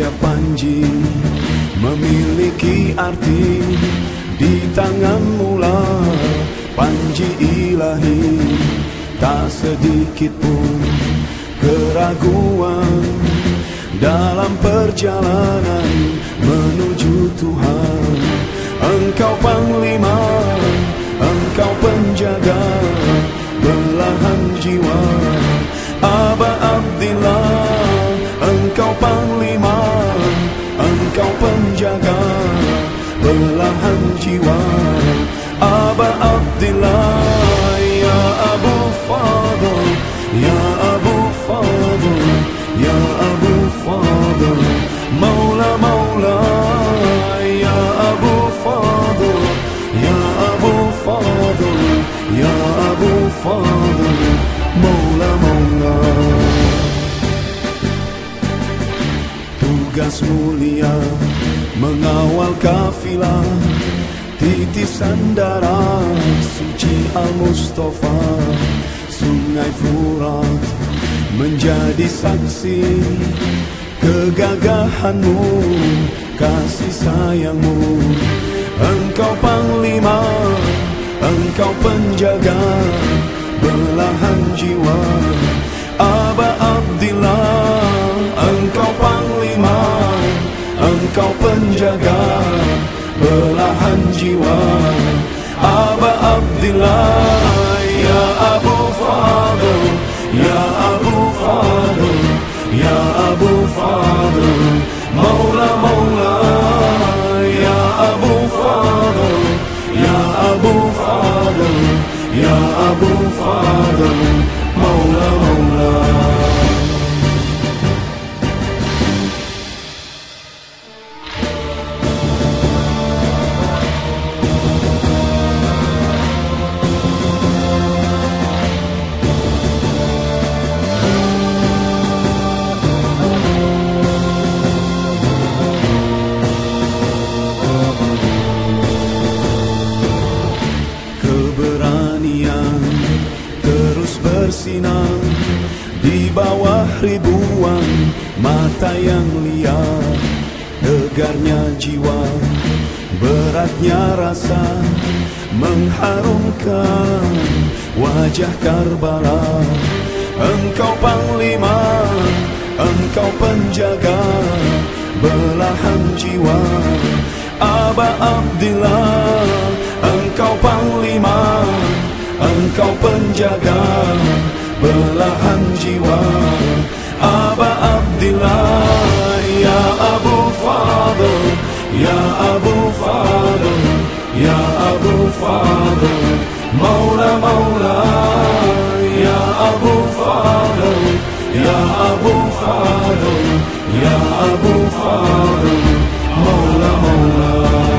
Setiap panji memiliki arti, di tanganmu lah panji ilahi. Tak sedikit pun keraguan dalam perjalanan menuju Tuhan. Engkau panglima, engkau penjaga belahan jiwa. Aba Abdillah, engkau panglima, engkau penjaga belahan jiwa. Aba Abdillah, ya Abu Fadl, ya Abu Fadl, ya Abu Fadl, Maula Maula, ya Abu Fadl, ya Abu Fadl, ya Abu Fadl, Maula Maula. Tugas mulia mengawal kafilah, titisan darah suci Al-Mustafa. Sungai Furat menjadi saksi kegagahanmu, kasih sayangmu. Engkau panglima, engkau penjaga belahan jiwa. Aba Abdillah, engkau panglima, engkau penjaga belahan jiwa. Aba Abdillah, ya Abu Fadl, ya Abu Fadl, ya Abu Fadl, Maula Maula, ya Abu Fadl, ya Abu Fadl, ya Abu Fadl, Maula Maula. Terus bersinar di bawah ribuan mata yang liar. Tegarnya jiwa, beratnya rasa, mengharumkan wajah Karbala. Engkau panglima, engkau penjaga belahan jiwa. Aba Abdillah, engkau panglima, engkau penjaga belahan jiwa. Aba Abdillah, ya Abu Fadl, ya Abu Fadl, ya Abu Fadl, Maula Maula, ya Abu Fadl, ya Abu Fadl, ya Abu Fadl, Maula Maula.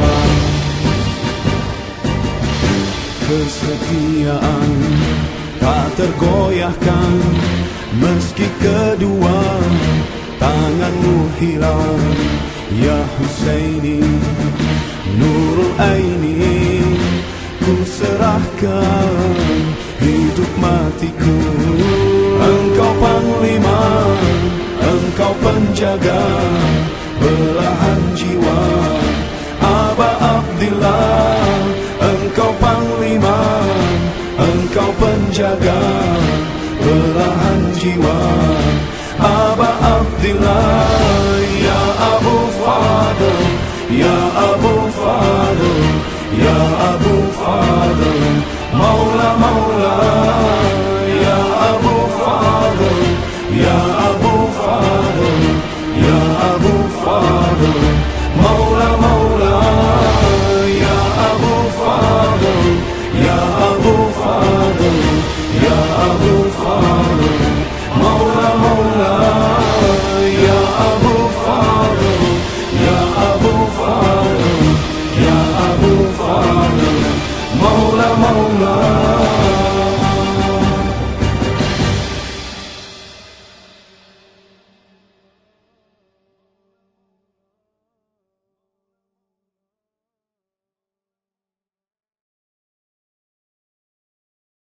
Kesetiaan tak tergoyahkan, meski kedua tanganmu hilang. Ya Husaini, Nurul Aini, ku serahkan hidup matiku. Engkau panglima, engkau penjaga belahan jiwa. Aba Abdillah, engkau panglima, engkau penjaga belahan jiwa. Aba Abdillah, ya Abu Fadl, ya Abu Fadl, ya Abu Fadl, Maula Maula, ya Abu Fadl, ya Abu